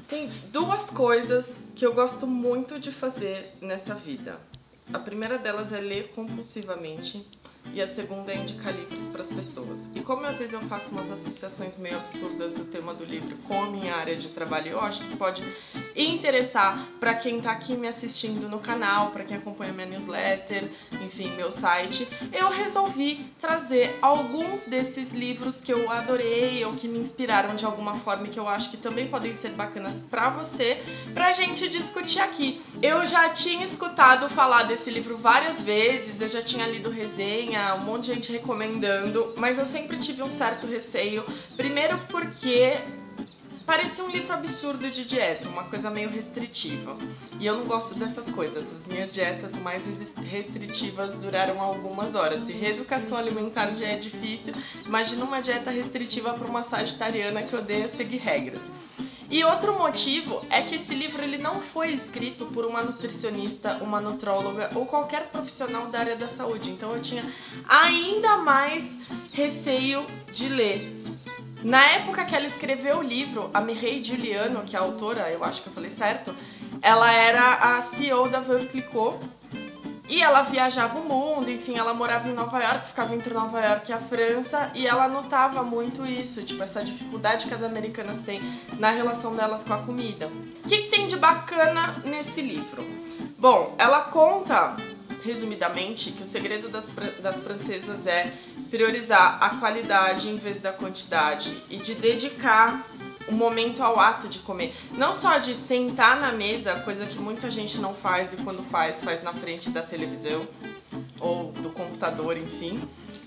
Tem duas coisas que eu gosto muito de fazer nessa vida. A primeira delas é ler compulsivamente e a segunda é indicar livros para as pessoas. E como às vezes eu faço umas associações meio absurdas do tema do livro com a minha área de trabalho, eu acho que pode interessar para quem tá aqui me assistindo no canal, para quem acompanha minha newsletter, enfim, meu site. Eu resolvi trazer alguns desses livros que eu adorei ou que me inspiraram de alguma forma e que eu acho que também podem ser bacanas para você, pra gente discutir aqui. Eu já tinha escutado falar desse livro várias vezes, eu já tinha lido resenha, um monte de gente recomendando, mas eu sempre tive um certo receio. Primeiro porque parecia um livro absurdo de dieta, uma coisa meio restritiva. E eu não gosto dessas coisas. As minhas dietas mais restritivas duraram algumas horas. Se reeducação alimentar já é difícil, imagina uma dieta restritiva para uma sagitariana que odeia seguir regras. E outro motivo é que esse livro ele não foi escrito por uma nutricionista, uma nutróloga ou qualquer profissional da área da saúde. Então eu tinha ainda mais receio de ler. Na época que ela escreveu o livro, a Mireille Juliano, que é a autora, eu acho que eu falei certo, ela era a CEO da Veuve Clicquot e ela viajava o mundo, enfim, ela morava em Nova York, ficava entre Nova York e a França, e ela notava muito isso, tipo, essa dificuldade que as americanas têm na relação delas com a comida. O que tem de bacana nesse livro? Bom, ela conta, resumidamente, que o segredo das francesas é priorizar a qualidade em vez da quantidade e de dedicar o momento ao ato de comer. Não só de sentar na mesa, coisa que muita gente não faz e quando faz na frente da televisão ou do computador, enfim,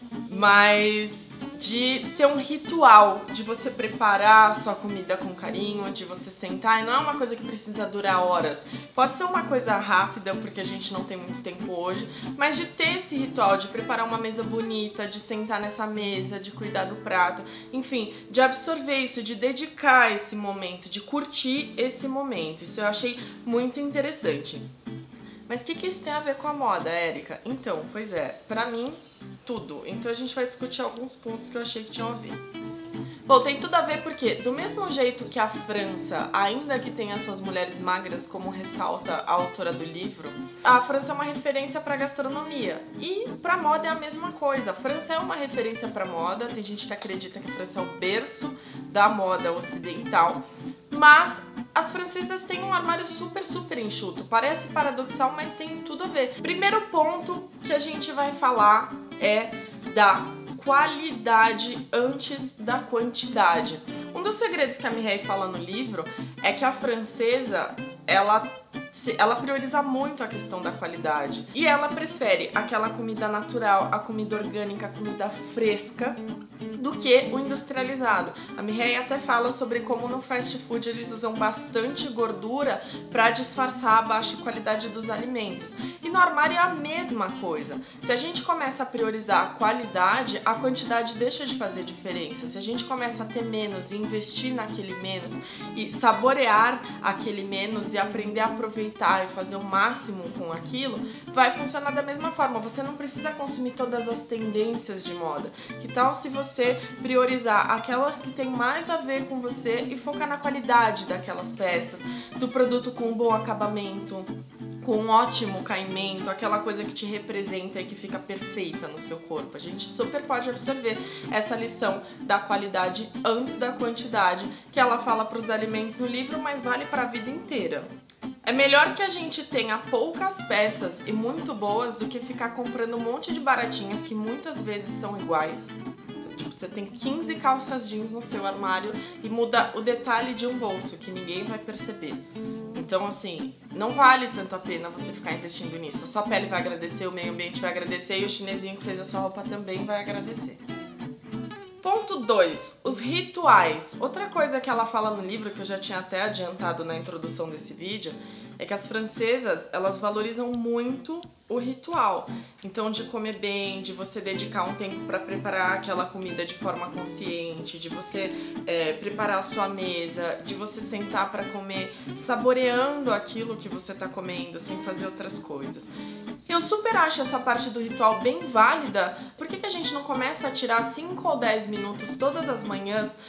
mas de ter um ritual, de você preparar a sua comida com carinho, de você sentar, e não é uma coisa que precisa durar horas. Pode ser uma coisa rápida, porque a gente não tem muito tempo hoje, mas de ter esse ritual, de preparar uma mesa bonita, de sentar nessa mesa, de cuidar do prato, enfim, de absorver isso, de dedicar esse momento, de curtir esse momento. Isso eu achei muito interessante. Mas o que isso tem a ver com a moda, Érica? Então, pois é, pra mim, tudo. Então a gente vai discutir alguns pontos que eu achei que tinham a ver. Bom, tem tudo a ver porque, do mesmo jeito que a França, ainda que tenha suas mulheres magras, como ressalta a autora do livro, a França é uma referência para gastronomia. E para moda é a mesma coisa. A França é uma referência para moda, tem gente que acredita que a França é o berço da moda ocidental, mas as francesas têm um armário super enxuto. Parece paradoxal, mas tem tudo a ver. Primeiro ponto que a gente vai falar é da qualidade antes da quantidade. Um dos segredos que a Mireille fala no livro é que a francesa, ela prioriza muito a questão da qualidade. E ela prefere aquela comida natural, a comida orgânica, a comida fresca, do que o industrializado. A Mireille até fala sobre como no fast food eles usam bastante gordura para disfarçar a baixa qualidade dos alimentos. E no armário é a mesma coisa. Se a gente começa a priorizar a qualidade, a quantidade deixa de fazer diferença. Se a gente começa a ter menos e investir naquele menos e saborear aquele menos e aprender a aproveitar e fazer o máximo com aquilo, vai funcionar da mesma forma. Você não precisa consumir todas as tendências de moda. Que tal se você priorizar aquelas que tem mais a ver com você e focar na qualidade daquelas peças, do produto com um bom acabamento, com um ótimo caimento, aquela coisa que te representa e que fica perfeita no seu corpo. A gente super pode absorver essa lição da qualidade antes da quantidade, que ela fala para os alimentos no livro, mas vale para a vida inteira. É melhor que a gente tenha poucas peças e muito boas do que ficar comprando um monte de baratinhas que muitas vezes são iguais. Você tem 15 calças jeans no seu armário e muda o detalhe de um bolso, que ninguém vai perceber. Então, assim, não vale tanto a pena você ficar investindo nisso. A sua pele vai agradecer, o meio ambiente vai agradecer e o chinesinho que fez a sua roupa também vai agradecer. Ponto 2. Os rituais. Outra coisa que ela fala no livro, que eu já tinha até adiantado na introdução desse vídeo, é que as francesas, elas valorizam muito o ritual. Então, de comer bem, de você dedicar um tempo para preparar aquela comida de forma consciente, de você preparar a sua mesa, de você sentar para comer saboreando aquilo que você tá comendo, sem fazer outras coisas. Eu super acho essa parte do ritual bem válida. Por que a gente não começa a tirar 5 ou 10 minutos todas as manhãs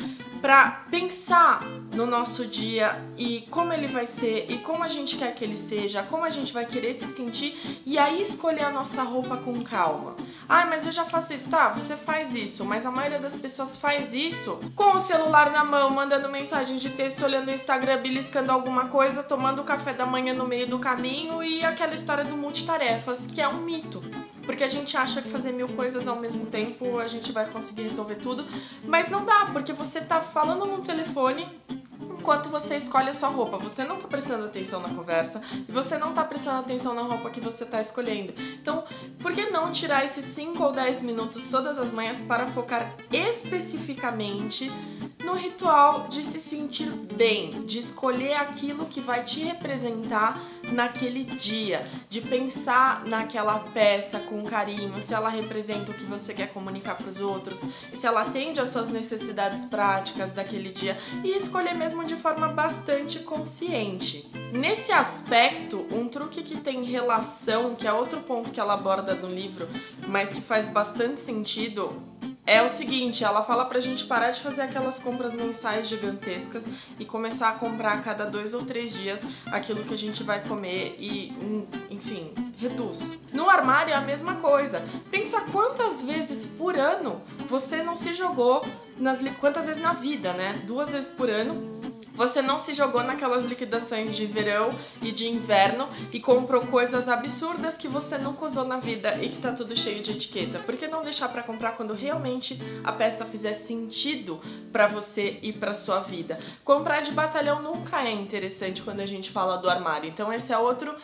para pensar no nosso dia e como ele vai ser e como a gente quer que ele seja, como a gente vai querer se sentir e aí escolher a nossa roupa com calma. Ah, mas eu já faço isso. Tá, você faz isso, mas a maioria das pessoas faz isso com o celular na mão, mandando mensagem de texto, olhando o Instagram, beliscando alguma coisa, tomando café da manhã no meio do caminho e aquela história do multitarefas, que é um mito. Porque a gente acha que fazer 1000 coisas ao mesmo tempo a gente vai conseguir resolver tudo, mas não dá, porque você tá falando no telefone enquanto você escolhe a sua roupa. Você não tá prestando atenção na conversa e você não tá prestando atenção na roupa que você tá escolhendo. Então, por que não tirar esses 5 ou 10 minutos todas as manhãs para focar especificamente no ritual de se sentir bem, de escolher aquilo que vai te representar naquele dia, de pensar naquela peça com carinho, se ela representa o que você quer comunicar para os outros, se ela atende às suas necessidades práticas daquele dia e escolher mesmo de forma bastante consciente. Nesse aspecto, um truque que tem relação, que é outro ponto que ela aborda no livro, mas que faz bastante sentido, é o seguinte, ela fala pra gente parar de fazer aquelas compras mensais gigantescas e começar a comprar a cada 2 ou 3 dias aquilo que a gente vai comer e, enfim, reduz. No armário é a mesma coisa. Pensa quantas vezes por ano você não se jogou quantas vezes na vida, né? 2 vezes por ano. Você não se jogou naquelas liquidações de verão e de inverno e comprou coisas absurdas que você nunca usou na vida e que tá tudo cheio de etiqueta. Por que não deixar pra comprar quando realmente a peça fizer sentido pra você e pra sua vida? Comprar de batalhão nunca é interessante quando a gente fala do armário. Então esse é outro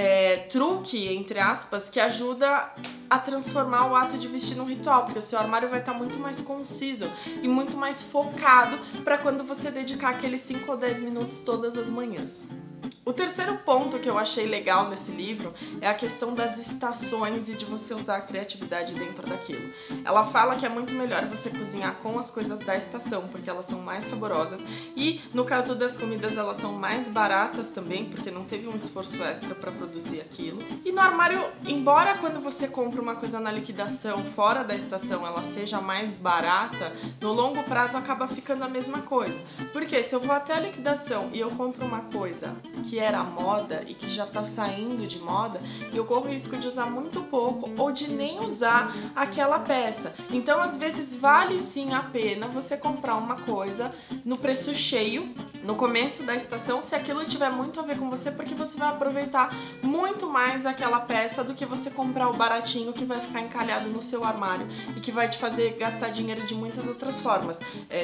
truque, entre aspas, que ajuda a transformar o ato de vestir num ritual, porque o seu armário vai estar muito mais conciso e muito mais focado pra quando você dedicar aqueles 5 ou 10 minutos todas as manhãs. O terceiro ponto que eu achei legal nesse livro é a questão das estações e de você usar a criatividade dentro daquilo. Ela fala que é muito melhor você cozinhar com as coisas da estação, porque elas são mais saborosas e, no caso das comidas, elas são mais baratas também, porque não teve um esforço extra para produzir aquilo. E no armário, embora quando você compra uma coisa na liquidação, fora da estação, ela seja mais barata, no longo prazo acaba ficando a mesma coisa. Porque se eu vou até a liquidação e eu compro uma coisa que era moda e que já tá saindo de moda, eu corro o risco de usar muito pouco ou de nem usar aquela peça. Então, às vezes, vale sim a pena você comprar uma coisa no preço cheio, no começo da estação, se aquilo tiver muito a ver com você, porque você vai aproveitar muito mais aquela peça do que você comprar o baratinho que vai ficar encalhado no seu armário e que vai te fazer gastar dinheiro de muitas outras formas.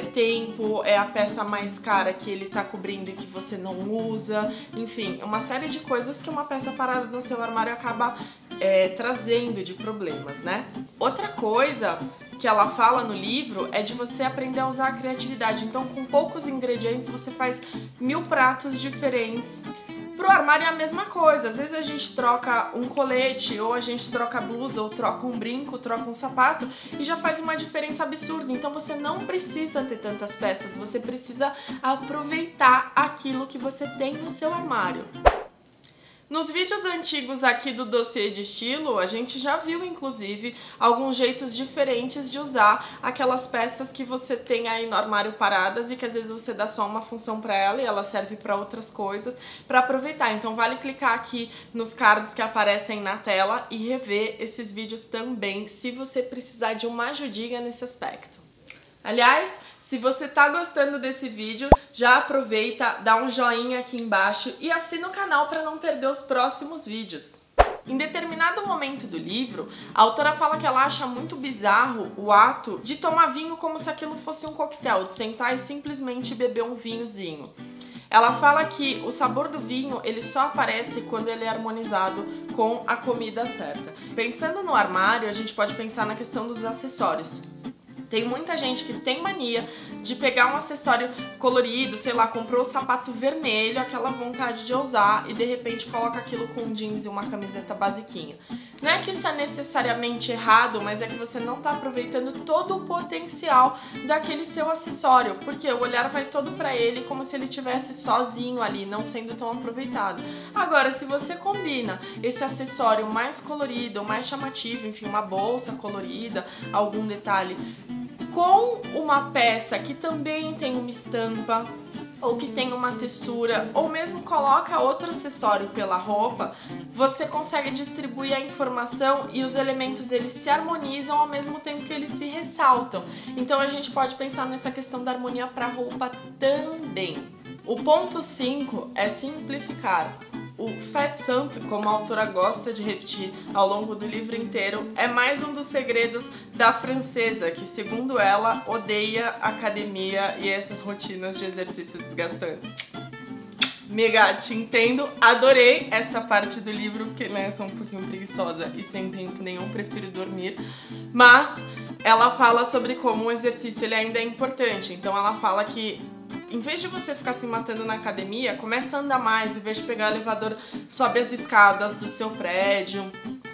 Tempo, é a peça mais cara que ele tá cobrindo e que você não usa, enfim, uma série de coisas que uma peça parada no seu armário acaba trazendo de problemas, né? Outra coisa que ela fala no livro é de você aprender a usar a criatividade. Então, com poucos ingredientes, você faz 1000 pratos diferentes. Pro armário é a mesma coisa. Às vezes a gente troca um colete, ou a gente troca a blusa, ou troca um brinco, troca um sapato, e já faz uma diferença absurda. Então você não precisa ter tantas peças, você precisa aproveitar aquilo que você tem no seu armário. Nos vídeos antigos aqui do dossiê de estilo, a gente já viu, inclusive, alguns jeitos diferentes de usar aquelas peças que você tem aí no armário paradas e que às vezes você dá só uma função para ela e ela serve para outras coisas, para aproveitar. Então vale clicar aqui nos cards que aparecem na tela e rever esses vídeos também, se você precisar de uma ajudinha nesse aspecto. Aliás, se você tá gostando desse vídeo, já aproveita, dá um joinha aqui embaixo e assina o canal para não perder os próximos vídeos. Em determinado momento do livro, a autora fala que ela acha muito bizarro o ato de tomar vinho como se aquilo fosse um coquetel, de sentar e simplesmente beber um vinhozinho. Ela fala que o sabor do vinho, ele só aparece quando ele é harmonizado com a comida certa. Pensando no armário, a gente pode pensar na questão dos acessórios. Tem muita gente que tem mania de pegar um acessório colorido, sei lá, comprou o sapato vermelho, aquela vontade de usar e de repente coloca aquilo com um jeans e uma camiseta basiquinha. Não é que isso é necessariamente errado, mas é que você não tá aproveitando todo o potencial daquele seu acessório, porque o olhar vai todo pra ele como se ele tivesse sozinho ali, não sendo tão aproveitado. Agora, se você combina esse acessório mais colorido, mais chamativo, enfim, uma bolsa colorida, algum detalhe com uma peça que também tem uma estampa, ou que tem uma textura, ou mesmo coloca outro acessório pela roupa, você consegue distribuir a informação e os elementos eles se harmonizam ao mesmo tempo que eles se ressaltam. Então a gente pode pensar nessa questão da harmonia para a roupa também. O ponto 5 é simplificar. O Fat Samp, como a autora gosta de repetir ao longo do livro inteiro, é mais um dos segredos da francesa, que segundo ela, odeia academia e essas rotinas de exercício desgastantes. Mega, te entendo, adorei esta parte do livro, porque né, sou um pouquinho preguiçosa e sem tempo nenhum, prefiro dormir, mas ela fala sobre como o exercício ele ainda é importante, então ela fala que em vez de você ficar se matando na academia, começa a andar mais, em vez de pegar o elevador, sobe as escadas do seu prédio,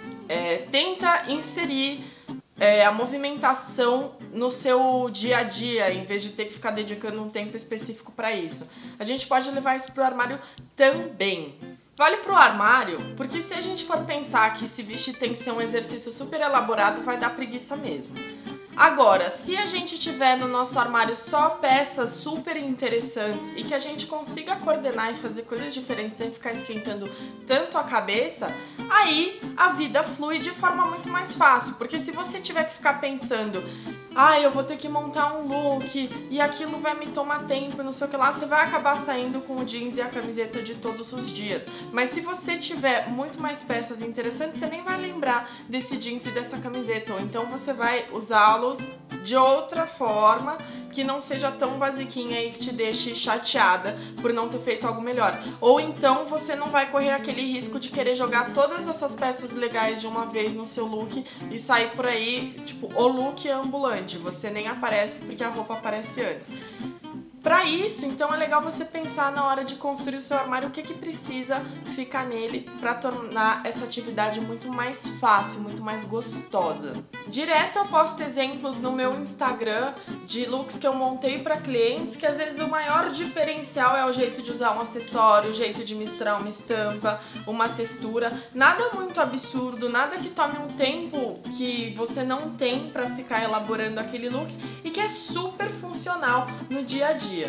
tenta inserir a movimentação no seu dia a dia, em vez de ter que ficar dedicando um tempo específico para isso. A gente pode levar isso pro armário também. Vale pro armário, porque se a gente for pensar que se vestir tem que ser um exercício super elaborado, vai dar preguiça mesmo. Agora, se a gente tiver no nosso armário só peças super interessantes e que a gente consiga coordenar e fazer coisas diferentes sem ficar esquentando tanto a cabeça, aí a vida flui de forma muito mais fácil. Porque se você tiver que ficar pensando, eu vou ter que montar um look e aquilo vai me tomar tempo e não sei o que lá, você vai acabar saindo com o jeans e a camiseta de todos os dias. Mas se você tiver muito mais peças interessantes, você nem vai lembrar desse jeans e dessa camiseta, ou então você vai usá-los de outra forma que não seja tão basiquinha e que te deixe chateada por não ter feito algo melhor. Ou então você não vai correr aquele risco de querer jogar todas essas peças legais de uma vez no seu look e sair por aí, tipo, o look ambulante. Você nem aparece porque a roupa aparece antes. Pra isso, então é legal você pensar na hora de construir o seu armário o que precisa ficar nele pra tornar essa atividade muito mais fácil, muito mais gostosa. Direto eu posto exemplos no meu Instagram de looks que eu montei pra clientes, que às vezes o maior diferencial é o jeito de usar um acessório, o jeito de misturar uma estampa, uma textura, nada muito absurdo, nada que tome um tempo que você não tem pra ficar elaborando aquele look e que é super funcional no dia a dia.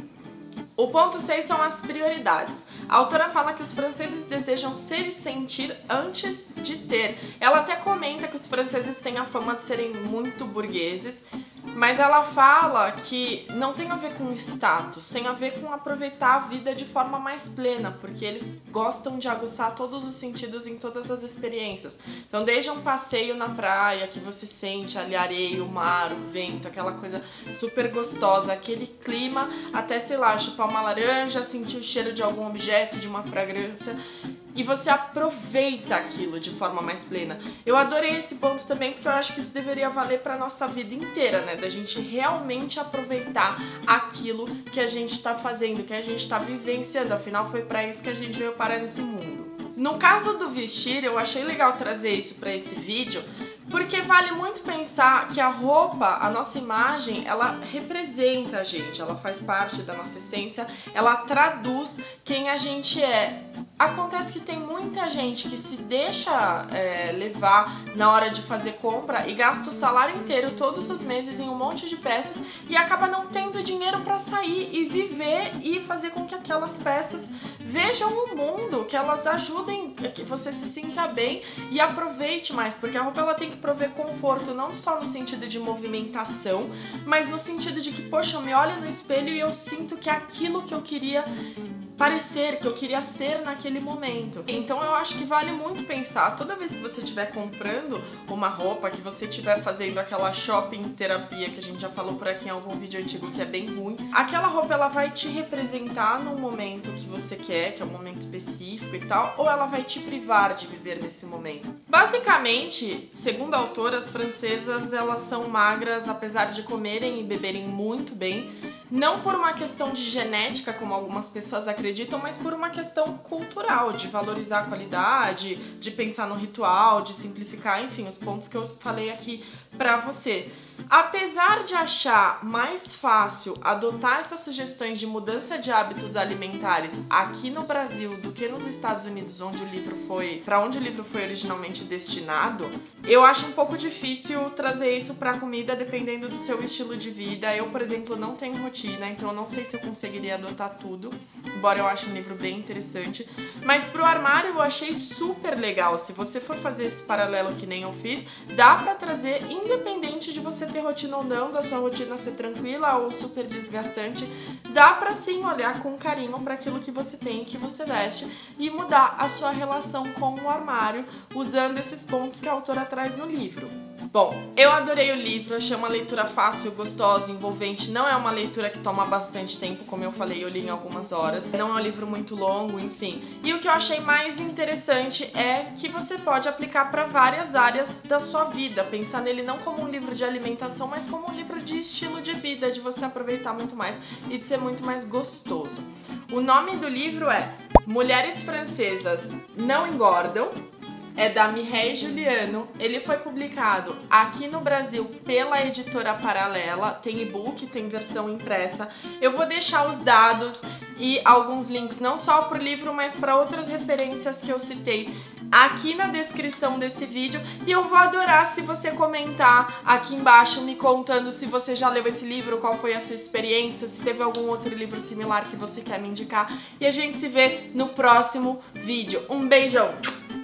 O ponto 6 são as prioridades. A autora fala que os franceses desejam ser e sentir antes de ter. Ela até comenta que os franceses têm a fama de serem muito burgueses, mas ela fala que não tem a ver com status, tem a ver com aproveitar a vida de forma mais plena, porque eles gostam de aguçar todos os sentidos em todas as experiências. Então, desde um passeio na praia, que você sente ali a areia, o mar, o vento, aquela coisa super gostosa, aquele clima, até, sei lá, chupar uma laranja, sentir o cheiro de algum objeto, de uma fragrância, e você aproveita aquilo de forma mais plena. Eu adorei esse ponto também, porque eu acho que isso deveria valer pra nossa vida inteira, né? Da gente realmente aproveitar aquilo que a gente tá fazendo, que a gente tá vivenciando. Afinal, foi pra isso que a gente veio parar nesse mundo. No caso do vestir, eu achei legal trazer isso pra esse vídeo, porque vale muito pensar que a roupa, a nossa imagem, ela representa a gente, ela faz parte da nossa essência, ela traduz quem a gente é. Acontece que tem muita gente que se deixa levar na hora de fazer compra e gasta o salário inteiro todos os meses em um monte de peças e acaba não tendo dinheiro pra sair e viver e fazer com que aquelas peças vejam o mundo, que elas ajudem que você se sinta bem e aproveite mais, porque a roupa ela tem que prover conforto, não só no sentido de movimentação, mas no sentido de que, poxa, eu me olho no espelho e eu sinto que é aquilo que eu queria parecer, que eu queria ser naquele momento. Então eu acho que vale muito pensar, toda vez que você estiver comprando uma roupa, que você estiver fazendo aquela shopping terapia que a gente já falou por aqui em algum vídeo antigo que é bem ruim, aquela roupa ela vai te representar num momento que você quer, que é um momento específico e tal, ou ela vai te privar de viver nesse momento. Basicamente, segundo a autora, as francesas elas são magras apesar de comerem e beberem muito bem, não por uma questão de genética, como algumas pessoas acreditam, mas por uma questão cultural, de valorizar a qualidade, de pensar no ritual, de simplificar, enfim, os pontos que eu falei aqui pra você. Apesar de achar mais fácil adotar essas sugestões de mudança de hábitos alimentares aqui no Brasil do que nos Estados Unidos, onde o livro foi originalmente destinado, eu acho um pouco difícil trazer isso pra comida dependendo do seu estilo de vida. Eu, por exemplo, não tenho rotina, então eu não sei se eu conseguiria adotar tudo, embora eu ache um livro bem interessante. Mas pro armário eu achei super legal. Se você for fazer esse paralelo que nem eu fiz, dá pra trazer independente de você ter rotina ou não, da sua rotina ser tranquila ou super desgastante, dá pra sim olhar com carinho para aquilo que você tem e que você veste e mudar a sua relação com o armário usando esses pontos que a autora traz no livro. Bom, eu adorei o livro, achei uma leitura fácil, gostosa, envolvente. Não é uma leitura que toma bastante tempo, como eu falei, eu li em algumas horas. Não é um livro muito longo, enfim. E o que eu achei mais interessante é que você pode aplicar para várias áreas da sua vida. Pensar nele não como um livro de alimentação, mas como um livro de estilo de vida, de você aproveitar muito mais e de ser muito mais gostoso. O nome do livro é Mulheres Francesas Não Engordam. É da Mireille Juliano. Ele foi publicado aqui no Brasil pela editora Paralela. Tem e-book, tem versão impressa. Eu vou deixar os dados e alguns links, não só para o livro, mas para outras referências que eu citei aqui na descrição desse vídeo. E eu vou adorar se você comentar aqui embaixo me contando se você já leu esse livro, qual foi a sua experiência, se teve algum outro livro similar que você quer me indicar. E a gente se vê no próximo vídeo. Um beijão!